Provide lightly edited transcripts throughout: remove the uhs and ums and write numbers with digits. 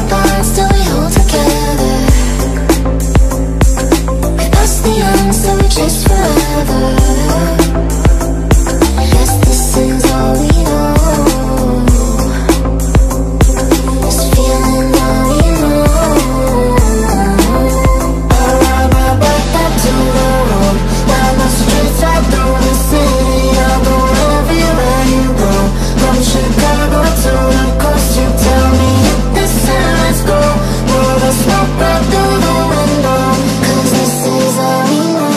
apart, still we hold together. We passed the end, so we chase forever. Guess this is all we know. This feeling all we know. I'll ride my bike back to the road, down the streets right through the city. I'll go everywhere you go, from Chicago to the coast. You tell me hit this and let's go, blow the smoke right through the window, 'cause this is all we know.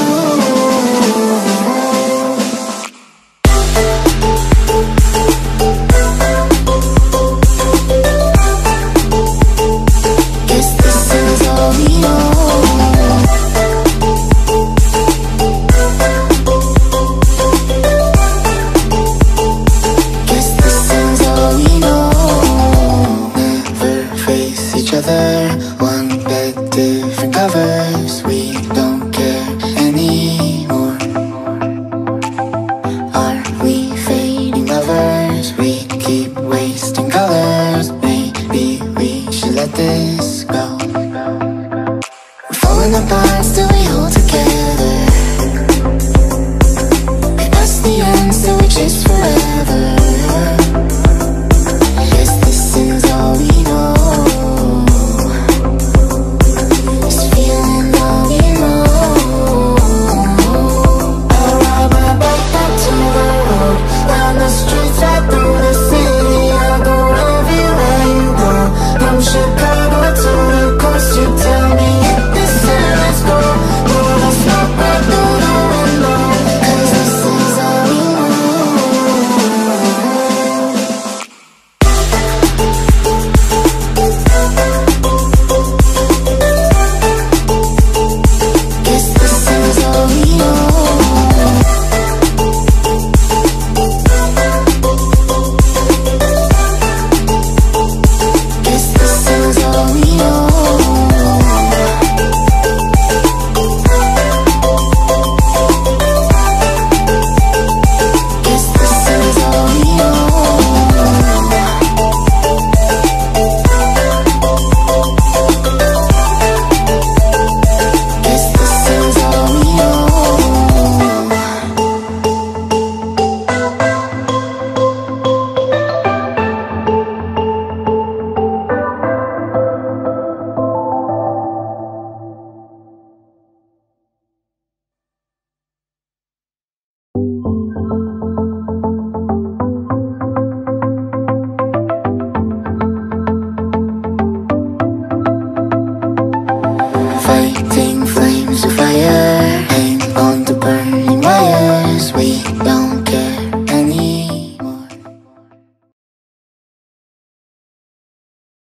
Guess this is all we know. Guess this is all we know. Never face each other, one bed, different covers. We don't care anymore. Are we fading lovers? We keep wasting colors. Maybe we should let this go. We're falling apart, still